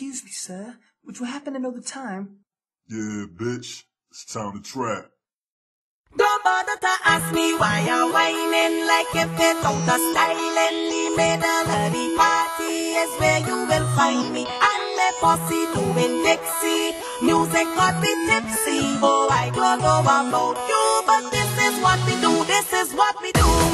Excuse me, sir, would you happen to know the time? Yeah, bitch, it's time to trap. Don't bother to ask me why you're whining like if it's out of style. In the middle of the party is where you will find me. And the posse doing Dixie, music got me tipsy. Oh, I don't know about you, but this is what we do, this is what we do.